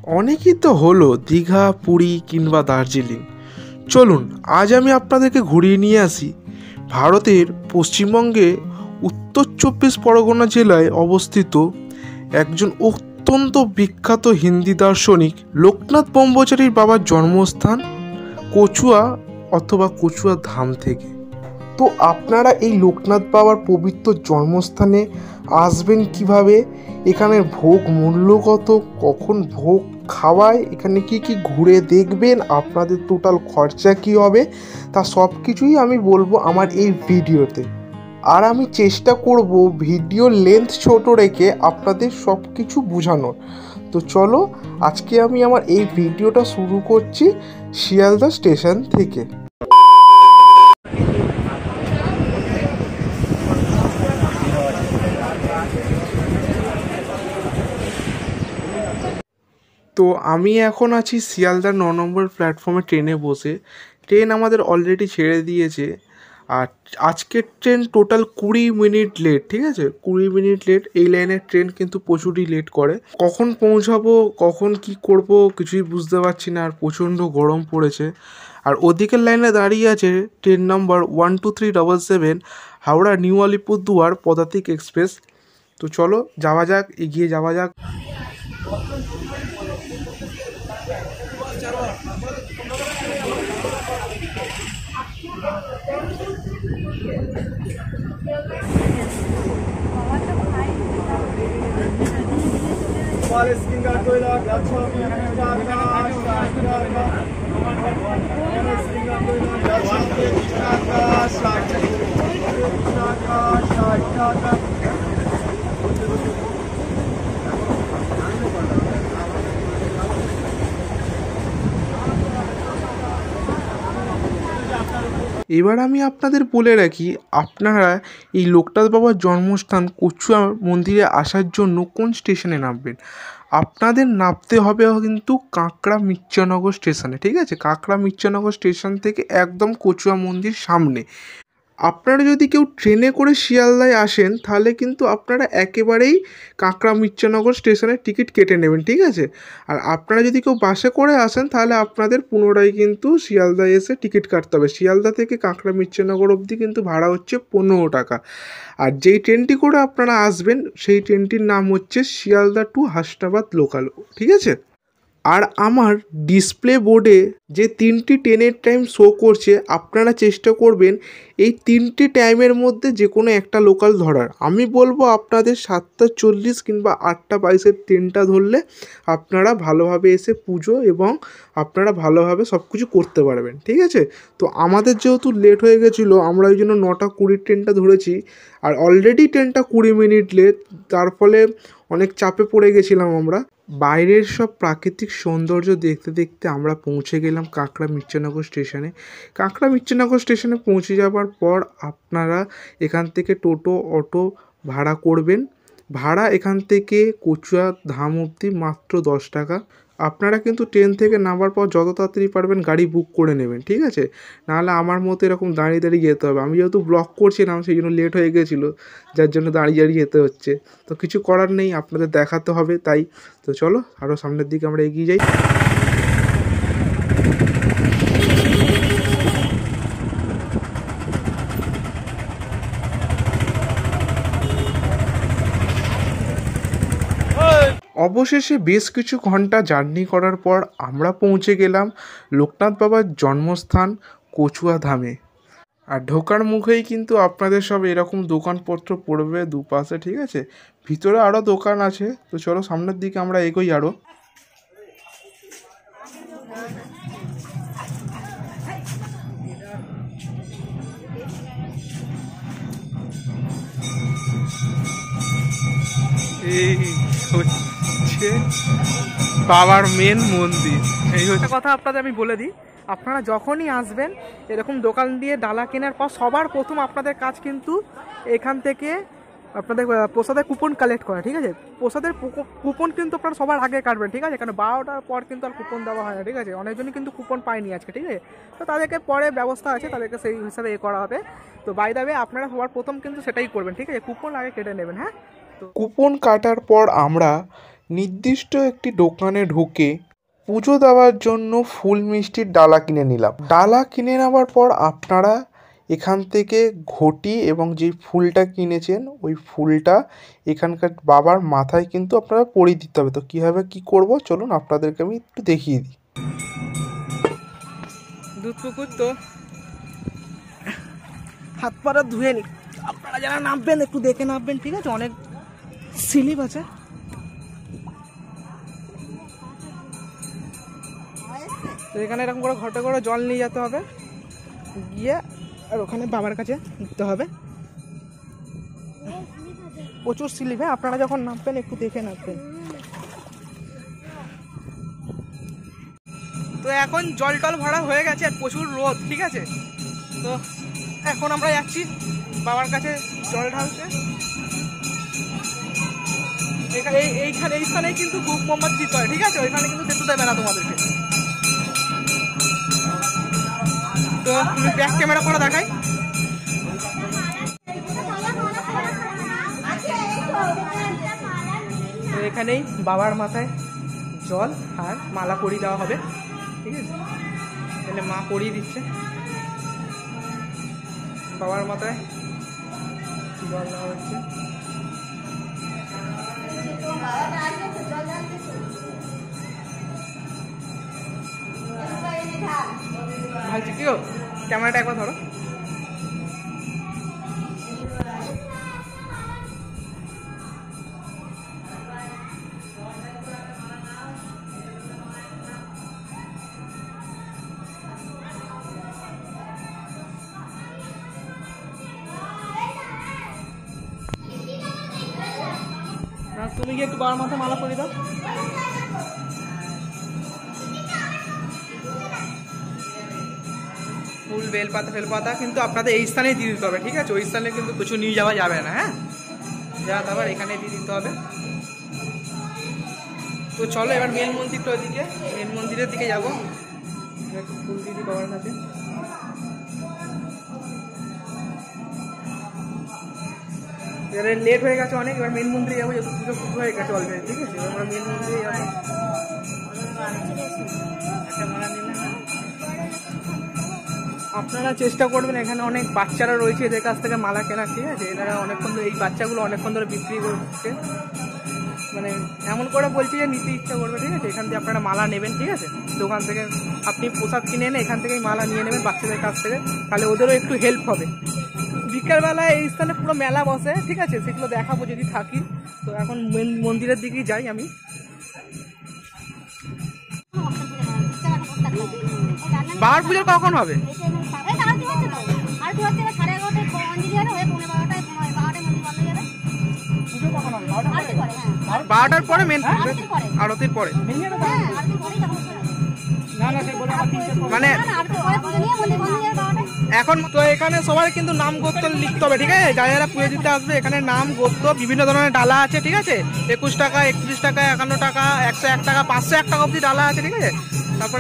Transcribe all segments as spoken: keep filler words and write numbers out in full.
অনেকই তো হলো দীঘা, পুরী কিংবা দার্জিলিং। চলুন আজ আমি আপনাদেরকে ঘুরিয়ে নিয়ে আসি ভারতের পশ্চিমবঙ্গে উত্তর চব্বিশ পরগনা জেলায় অবস্থিত একজন অত্যন্ত বিখ্যাত হিন্দি দার্শনিক লোকনাথ ব্রহ্মচারীর বাবার জন্মস্থান কচুয়া অথবা কচুয়া ধাম থেকে। তো আপনারা এই লোকনাথ বাবার পবিত্র জন্মস্থানে আসবেন কিভাবে, এখানের ভোগ মূল্য কত, কখন ভোগ খাওয়ায়, এখানে কি কি ঘুরে দেখবেন, আপনাদের টোটাল খরচা কি হবে, তা সব কিছুই আমি বলবো আমার এই ভিডিওতে। আর আমি চেষ্টা করব ভিডিও লেন্থ ছোট রেখে আপনাদের সব কিছু বোঝানোর। তো চলো আজকে আমি আমার এই ভিডিওটা শুরু করছি শিয়ালদা স্টেশন থেকে। তো আমি এখন আছি শিয়ালদা ন নম্বর প্ল্যাটফর্মে ট্রেনে বসে। ট্রেন আমাদের অলরেডি ছেড়ে দিয়েছে। আর আজকের ট্রেন টোটাল কুড়ি মিনিট লেট, ঠিক আছে, কুড়ি মিনিট লেট। এই লাইনের ট্রেন কিন্তু প্রচুরই লেট করে। কখন পৌঁছাবো, কখন কি করব কিছুই বুঝতে পারছি না। আর প্রচণ্ড গরম পড়েছে। আর ওদিকের লাইনে দাঁড়িয়ে আছে train number one two three double seven Howrah new Alipurduar Padatik express. তো চলো যাওয়া যাক, এগিয়ে যাওয়া যাক। এবার আমি আপনাদের বলে রাখি, আপনারা এই লোকনাথ বাবার জন্মস্থান কচুয়া মন্দিরে আসার জন্য কোন স্টেশনে নামবেন। আপনাদের নামতে হবে কিন্তু কাঁকড়া মির্জানগর স্টেশনে, ঠিক আছে। কাঁকড়া মির্জানগর স্টেশন থেকে একদম কচুয়া মন্দির সামনে। আপনারা যদি কেউ ট্রেনে করে শিয়ালদায় আসেন তাহলে কিন্তু আপনারা একেবারেই কাঁকড়া মির্জানগর স্টেশনের টিকিট কেটে নেবেন, ঠিক আছে। আর আপনারা যদি কেউ বাসে করে আসেন তাহলে আপনাদের পুনরায় কিন্তু শিয়ালদায় এসে টিকিট কাটতে হবে। শিয়ালদা থেকে কাঁকড়া মির্জানগর অবধি কিন্তু ভাড়া হচ্ছে পনেরো টাকা। আর যেই ট্রেনটি করে আপনারা আসবেন সেই ট্রেনটির নাম হচ্ছে শিয়ালদা টু হাসনাবাদ লোকাল, ঠিক আছে। আর আমার ডিসপ্লে বোর্ডে যে তিনটি ট্রেনের টাইম শো করছে, আপনারা চেষ্টা করবেন এই তিনটি টাইমের মধ্যে যে কোনো একটা লোকাল ধরার। আমি বলবো আপনাদের সাতটা চল্লিশ কিংবা আটটা বাইশের ট্রেনটা ধরলে আপনারা ভালোভাবে এসে পুজো এবং আপনারা ভালোভাবে সব কিছু করতে পারবেন, ঠিক আছে। তো আমাদের যেহেতু লেট হয়ে গেছিলো, আমরা ওই জন্য নটা কুড়ির ট্রেনটা ধরেছি। আর অলরেডি ট্রেনটা কুড়ি মিনিট লেট, তার ফলে অনেক চাপে পড়ে গেছিলাম আমরা। বাইরের সব প্রাকৃতিক সৌন্দর্য দেখতে দেখতে আমরা পৌঁছে গেলাম কাঁকড়া মির্জানগর স্টেশনে। কাঁকড়া মির্জানগর স্টেশনে পৌঁছে যাওয়ার পর আপনারা এখান থেকে টোটো অটো ভাড়া করবেন। ভাড়া এখান থেকে কচুয়া ধাম অবধি মাত্র দশ টাকা। আপনারা কিন্তু ট্রেন থেকে নামার পর যত তাড়াতাড়ি পারবেন গাড়ি বুক করে নেবেন, ঠিক আছে। নাহলে আমার মতো এরকম দাঁড়িয়ে দাঁড়িয়ে যেতে হবে। আমি যেহেতু ব্লগ করছিলাম সেই জন্য লেট হয়ে গেছিলো, যার জন্য দাঁড়িয়ে দাঁড়িয়ে যেতে হচ্ছে। তো কিছু করার নেই, আপনাদের দেখাতে হবে তাই। তো চলো আরও সামনের দিকে আমরা এগিয়ে যাই। অবশেষে বেশ কিছু ঘন্টা জার্নি করার পর আমরা পৌঁছে গেলাম লোকনাথ বাবার জন্মস্থান কচুয়া ধামে। আর ঢোকার মুখেই কিন্তু আপনাদের সব এরকম দোকানপত্র পড়বে দুপাশে, ঠিক আছে। ভিতরে আরও দোকান আছে। তো চলো সামনের দিকে আমরা এগোই আরও। এই হচ্ছে বাবার মেন মন্দির। এই হচ্ছে কথা আপনাদের আমি বলে দিই, আপনারা যখনই আসবেন এরকম দোকান দিয়ে ডালা কেনার পর সবার প্রথম আপনাদের কাজ কিন্তু এখান থেকে আপনাদের প্রসাদের কুপন কালেক্ট করা, ঠিক আছে। প্রসাদের কুপন কিন্তু আপনারা সবার আগে কাটবেন, ঠিক আছে, কারণ বারোটার পর কিন্তু আর কুপন দেওয়া হয় না, ঠিক আছে। অনেকজনই কিন্তু কুপন পায়নি আজকে, ঠিক আছে। তো তাদেরকে পরে ব্যবস্থা আছে, তাদেরকে সেই হিসাবে এ করা হবে। তো বাই দ্য ওয়ে আপনারা সবার প্রথম কিন্তু সেটাই করবেন, ঠিক আছে, কুপন আগে কেটে নেবেন। হ্যাঁ, তো কুপন কাটার পর আমরা নির্দিষ্ট একটি দোকানে ঢুকে পুজো দেওয়ার জন্য ফুল মিষ্টির ডালা কিনে নিলাম। ডালা কিনে নেওয়ার পর আপনারা এখান থেকে ঘটি এবং যে ফুলটা কিনেছেন ওই ফুলটা এখানকার বাবার মাথায় কিন্তু আপনারা পরিয়ে দিতে হবে। তো কীভাবে কী করব চলুন আপনাদেরকে আমি একটু দেখিয়ে দিই। দুধ পুকুর তো হাত পাড়া ধুয়ে নি, আপনারা যারা নামবেন একটু দেখে নামবেন, ঠিক আছে? অনেক স্লিপ আছে। তো এখানে এরকম করে ঘটে করে জল নিয়ে যেতে হবে, গিয়ে আর ওখানে বাবার কাছে দিতে হবে। প্রচুর স্লিপ, হ্যাঁ আপনারা যখন নামবেন একটু দেখে নামবেন। তো এখন জল টল ভরা হয়ে গেছে আর প্রচুর রোদ, ঠিক আছে? তো এখন আমরা যাচ্ছি বাবার কাছে জল ঢালতে। এখানে এইখানে এই স্থানে কিন্তু ধূপ মোমবাতি দিতে হয়, ঠিক আছে? ওইখানে কিন্তু যেতে দেবে না তোমাদেরকে। তো তুমি ব্যাক ক্যামেরা করে দেখাই। তো এখানেই বাবার মাথায় জল আর মালা পরিয়ে দেওয়া হবে, ঠিক আছে? তাহলে মা পরিয়ে দিচ্ছে বাবার মাথায় জল দেওয়া হচ্ছে। ভাবছি কি ক্যামেরাটা একবার ধরো। তুমি কি একটু বাবার মাথায় মালা পরিয়ে দাও। ফুল বেলপাতা ফেলপাতা কিন্তু আপনাদের এই স্থানেই দিয়ে দিতে হবে, ঠিক আছে? ওই স্থানে কিন্তু কিছু নিয়ে যাওয়া যাবে না, হ্যাঁ? যা আবার এখানে দিয়ে দিতে হবে। তো চলো এবার মেন মন্দিরটা ওইদিকে, মেন মন্দিরের দিকে যাবো। ফুল দিয়ে দিই বাবার কাছে। এবারে লেট হয়ে গেছে অনেক, এবার মেন মন্দিরে যাবো, যেহেতু পুজো পুজো হয়ে গেছে অলরেডি, ঠিক আছে? এবার আমরা মেন মন্দিরে যাবো। আপনারা চেষ্টা করবেন, এখানে অনেক বাচ্চারা রয়েছে এদের কাছ থেকে মালা কেনার, ঠিক আছে? এনারা অনেকক্ষণ ধরে এই বাচ্চাগুলো অনেকক্ষণ ধরে বিক্রি করছে, মানে এমন করে বলছি যে নিতে ইচ্ছা করবে, ঠিক আছে? এখান থেকে আপনারা মালা নেবেন, ঠিক আছে? দোকান থেকে আপনি প্রসাদ কিনে এনে এখান থেকেই মালা নিয়ে নেবেন বাচ্চাদের কাছ থেকে, তাহলে ওদেরও একটু হেল্প হবে। বিকালবেলায় এই স্থানে পুরো মেলা বসে, ঠিক আছে? সেগুলো দেখাবো যদি থাকি। তো এখন মেন মন্দিরের দিকেই যাই আমি। বাবার পুজো কখন হবে? বারোটার পরে মেন আরতির পরে, মানে এখন তো এখানে সবাই কিন্তু নাম গোত্র লিখতে হবে, ঠিক আছে? যারা যারা পুজো দিতে আসবে এখানে নাম গোত্র বিভিন্ন ধরনের ডালা আছে, ঠিক আছে? একুশ টাকা, একত্রিশ টাকা, একান্ন টাকা, একশো এক টাকা, পাঁচশো এক টাকা অব্দি ডালা আছে, ঠিক আছে? তারপরে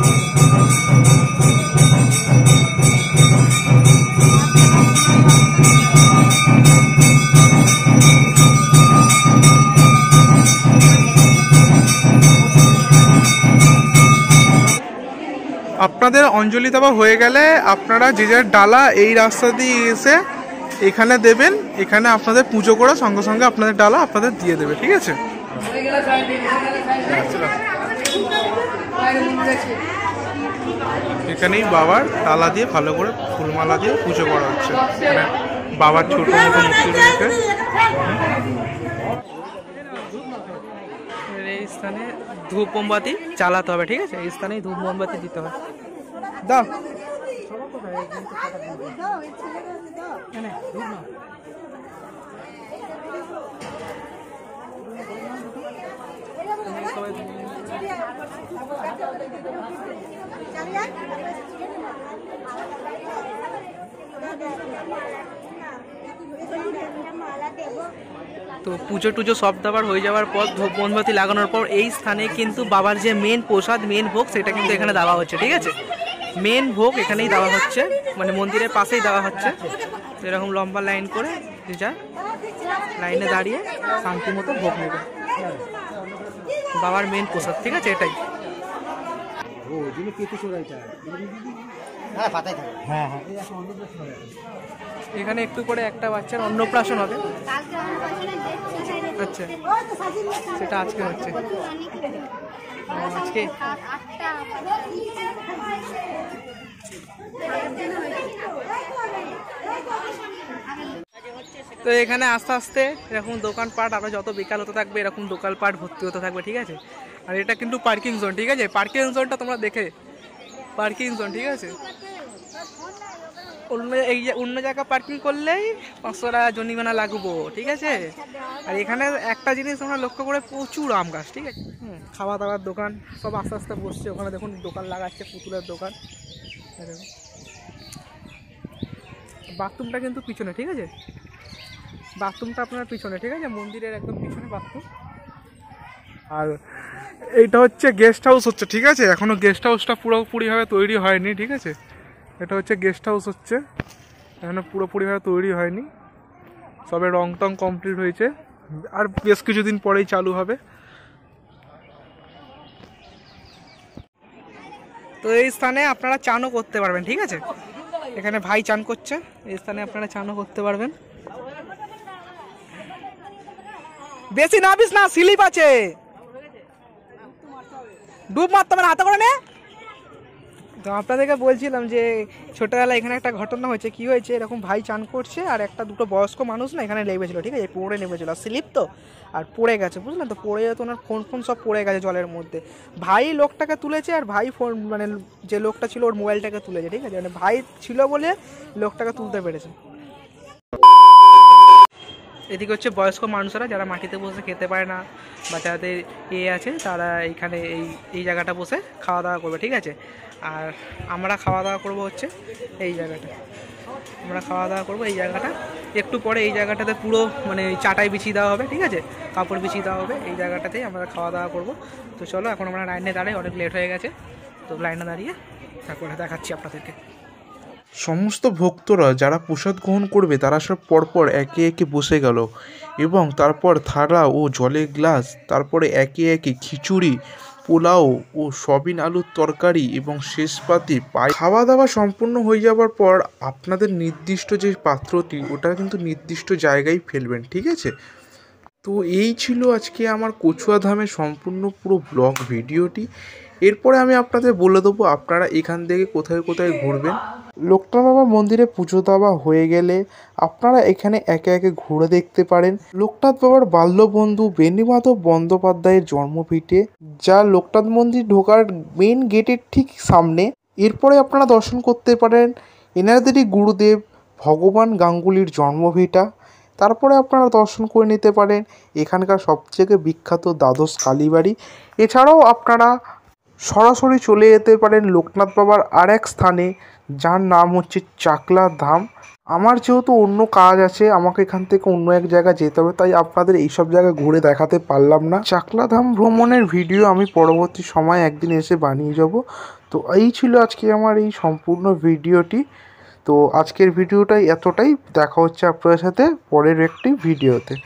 আপনাদের অঞ্জলি দেওয়া হয়ে গেলে আপনারা যে যার ডালা এই রাস্তা দিয়ে এসে এখানে দেবেন, এখানে আপনাদের পুজো করে সঙ্গে সঙ্গে আপনাদের ডালা আপনাদের দিয়ে দেবে, ঠিক আছে? এখানেই বাবার ডালা দিয়ে ভালো করে ফুলমালা দিয়ে পুজো করা হচ্ছে। এখানে বাবার ছোট মতো মূর্তি রয়েছে। এই স্থানে ধূপ মোমবাতি জ্বালাতে হবে, ঠিক আছে? এই স্থানেই ধূপ মোমবাতি দিতে হবে। দাও তো পুজো টুজো সব দাবার হয়ে যাওয়ার পর ধূপ মোমবাতি লাগানোর পর এই স্থানে কিন্তু বাবার যে মেন প্রসাদ মেন ভোগ সেটা কিন্তু এখানে দেওয়া হচ্ছে, ঠিক আছে? মেন ভোগ এখানেই দেওয়া হচ্ছে, মানে মন্দিরের পাশেই দেওয়া হচ্ছে। এরকম লম্বা লাইন করে যা লাইনে দাঁড়িয়ে শান্তি মতো ভোগ নেবে। বাবার মেন প্রসাদ, ঠিক আছে এটাই। এখানে একটু করে একটা বাচ্চার অন্নপ্রাশন হবে। আচ্ছা, সেটা আজকে হচ্ছে আজকে। তো এখানে আস্তে আস্তে এরকম দোকানপাট আরো যত বিকাল হতে থাকবে এরকম দোকানপাট ভর্তি হতে থাকবে, ঠিক আছে। আর এটা কিন্তু পার্কিং জোন, ঠিক আছে। পার্কিং জোনটা তোমরা দেখে, পার্কিং জোন, ঠিক আছে। অন্য এই অন্য জায়গা পার্কিং করলেই পাঁচশো টাকা জরিমানা লাগবো, ঠিক আছে। আর এখানে একটা জিনিস তোমরা লক্ষ্য করে, প্রচুর আম গাছ, ঠিক আছে। হুম, খাওয়া দাওয়ার দোকান সব আস্তে আস্তে বসছে। ওখানে দেখুন দোকান লাগাচ্ছে, পুতুলের দোকান। বাথরুমটা কিন্তু পিছনে, ঠিক আছে। বাথরুমটা আপনার পিছনে, ঠিক আছে, মন্দিরের একদম পিছনে বাথরুম। আর এইটা হচ্ছে গেস্ট হাউস হচ্ছে, ঠিক আছে। এখনো গেস্ট হাউসটা পুরোপুরিভাবে তৈরি হয়নি, ঠিক আছে। এটা হচ্ছে গেস্ট হাউস হচ্ছে, এখনো পুরোপুরিভাবে তৈরি হয়নি, সবে রং টং কমপ্লিট হয়েছে। আর বেশ কিছুদিন পরেই চালু হবে। তো এই স্থানে আপনারা চানও করতে পারবেন, ঠিক আছে। এখানে ভাই চান করছে, এই স্থানে আপনারা চানও করতে পারবেন। বেশি নাবিস না, স্লিপ আছে, ডুব মারতে হবে না, হাতে করে নে। তো আপনাদেরকে বলছিলাম যে ছোটবেলায় এখানে একটা ঘটনা হয়েছে। কি হয়েছে, এরকম ভাই চান করছে আর একটা দুটো বয়স্ক মানুষ না এখানে লেগেছিল, ঠিক আছে। পড়ে নেমেছিল, স্লিপ তো, আর পড়ে গেছে, বুঝলেন তো। পড়ে যেত, ওনার ফোন ফোন সব পড়ে গেছে জলের মধ্যে। ভাই লোকটাকে তুলেছে, আর ভাই ফোন মানে যে লোকটা ছিল ওর মোবাইলটাকে তুলেছে, ঠিক আছে। মানে ভাই ছিল বলে লোকটাকে তুলতে পেরেছে। এদিকে হচ্ছে বয়স্ক মানুষরা যারা মাটিতে বসে খেতে পারে না বা যাদের এ আছে, তারা এইখানে এই এই জায়গাটা বসে খাওয়া দাওয়া করবে, ঠিক আছে। আর আমরা খাওয়া দাওয়া করবো হচ্ছে এই জায়গাটা, আমরা খাওয়া দাওয়া করবো এই জায়গাটা। একটু পরে এই জায়গাটাতে পুরো মানে চাটাই বিছিয়ে দেওয়া হবে, ঠিক আছে, কাপড় বিছিয়ে দেওয়া হবে। এই জায়গাটাতেই আমরা খাওয়া দাওয়া করবো। তো চলো, এখন আমরা লাইনে দাঁড়াই, অনেক লেট হয়ে গেছে। তো লাইনে দাঁড়িয়ে তারপরে দেখাচ্ছি আপনাদেরকে। সমস্ত ভক্তরা যারা প্রসাদ গ্রহণ করবে তারা সব পরপর একে একে বসে গেল, এবং তারপর থালা ও জলের গ্লাস, তারপরে একে একে খিচুড়ি, পোলাও ও সয়াবিন আলুর তরকারি এবং শেষ পাতে পাই। খাওয়া দাওয়া সম্পূর্ণ হয়ে যাওয়ার পর আপনাদের নির্দিষ্ট যে পাত্রটি, ওটা কিন্তু নির্দিষ্ট জায়গায় ফেলবেন, ঠিক আছে। তো এই ছিল আজকে আমার কচুয়া ধামের সম্পূর্ণ পুরো ব্লগ ভিডিওটি। এরপরে আমি আপনাদের বলে দেবো আপনারা এখান থেকে কোথায় কোথায় ঘুরবেন। লোকনাথ বাবা মন্দিরে পুজো দেওয়া হয়ে গেলে আপনারা এখানে একে একে ঘুরে দেখতে পারেন লোকনাথ বাবার বাল্যবন্ধু বেণীমাধব বন্দ্যোপাধ্যায়ের জন্মভিটে, যা লোকনাথ মন্দির ঢোকার মেন গেটের ঠিক সামনে। এরপরে আপনারা দর্শন করতে পারেন এনাদেরই গুরুদেব ভগবান গাঙ্গুলির জন্মভিটা। তারপরে আপনারা দর্শন করে নিতে পারেন এখানকার সবথেকে বিখ্যাত দ্বাদশ কালীবাড়ি। এছাড়াও আপনারা সরাসরি চলে যেতে পারেন লোকনাথ বাবার আর এক স্থানে, যার নাম হচ্ছে চাকলা ধাম। আমার যেহেতু অন্য কাজ আছে, আমাকে এখান থেকে অন্য এক জায়গায় যেতে হবে, তাই আপনাদের এইসব জায়গায় ঘুরে দেখাতে পারলাম না। চাকলা ধাম ভ্রমণের ভিডিও আমি পরবর্তী সময় একদিন এসে বানিয়ে যাব। তো এই ছিল আজকে আমার এই সম্পূর্ণ ভিডিওটি। তো আজকের ভিডিওটাই এতটাই, দেখা হচ্ছে আপনাদের সাথে পরের একটি ভিডিওতে।